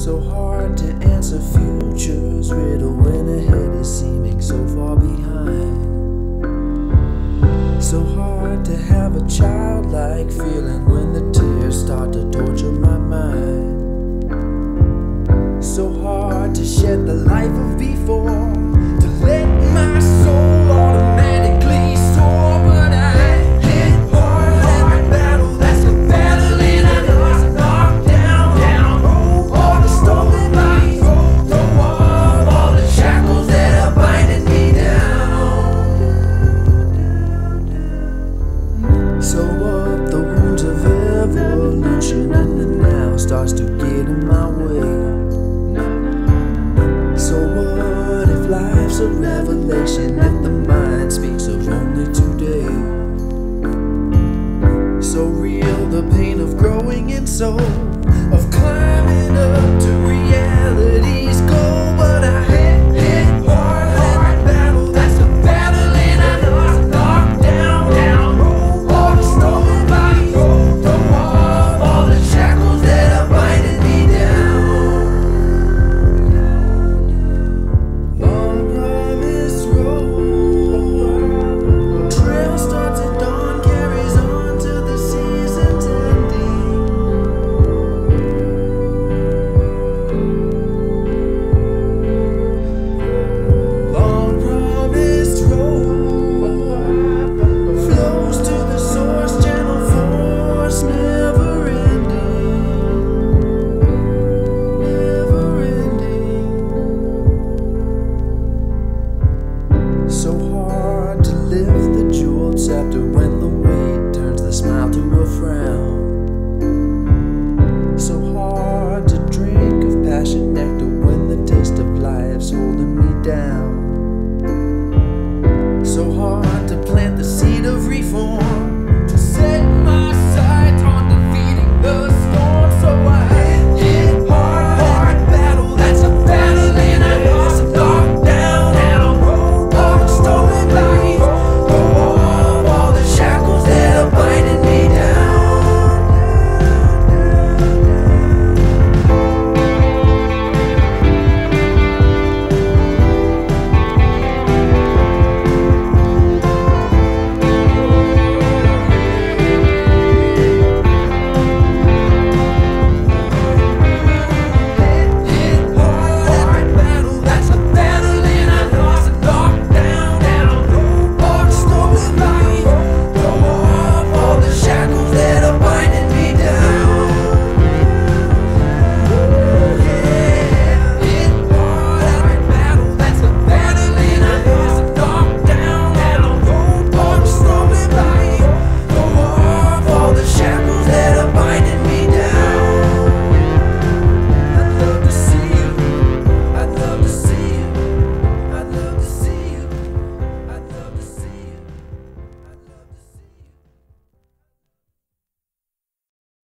So hard to answer future's riddle when ahead is seeming so far behind. So hard to have a childlike feeling when the tears start to torture my mind. So hard to shed the life of before, to let my soul automatically soar. But I hit hard at the battle, that's the battle in a knock down. All the stolen lies, throw off all the shackles that are binding me down. So what the wounds of evolution in the now starts to get in my way.